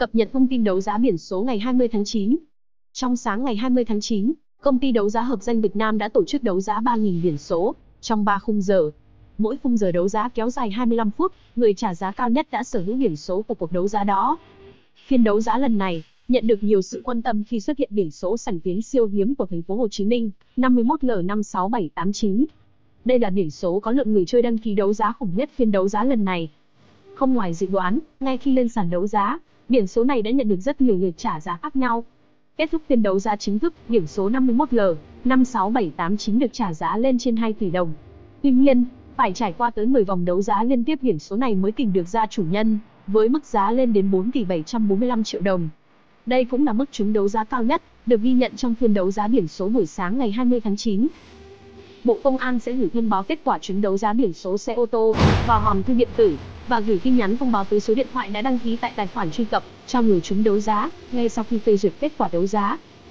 Cập nhật thông tin đấu giá biển số ngày 20 tháng 9. Trong sáng ngày 20 tháng 9, công ty đấu giá Hợp Danh Việt Nam đã tổ chức đấu giá 3.000 biển số trong 3 khung giờ. Mỗi khung giờ đấu giá kéo dài 25 phút, người trả giá cao nhất đã sở hữu biển số của cuộc đấu giá đó. Phiên đấu giá lần này nhận được nhiều sự quan tâm khi xuất hiện biển số sảnh tiếng siêu hiếm của thành phố Hồ Chí Minh, 51L56789. Đây là biển số có lượng người chơi đăng ký đấu giá khủng nhất phiên đấu giá lần này. Không ngoài dự đoán, ngay khi lên sàn đấu giá, biển số này đã nhận được rất nhiều lượt trả giá khác nhau. Kết thúc phiên đấu giá chính thức, biển số 51L56789 được trả giá lên trên 2 tỷ đồng. Tuy nhiên, phải trải qua tới 10 vòng đấu giá liên tiếp biển số này mới tìm được ra chủ nhân, với mức giá lên đến 4 tỷ 745 triệu đồng. Đây cũng là mức trúng đấu giá cao nhất, được ghi nhận trong phiên đấu giá biển số buổi sáng ngày 20 tháng 9. Bộ Công an sẽ gửi thông báo kết quả trúng đấu giá biển số xe ô tô vào hòm thư điện tử và gửi tin nhắn thông báo tới số điện thoại đã đăng ký tại tài khoản truy cập cho người trúng đấu giá ngay sau khi phê duyệt kết quả đấu giá.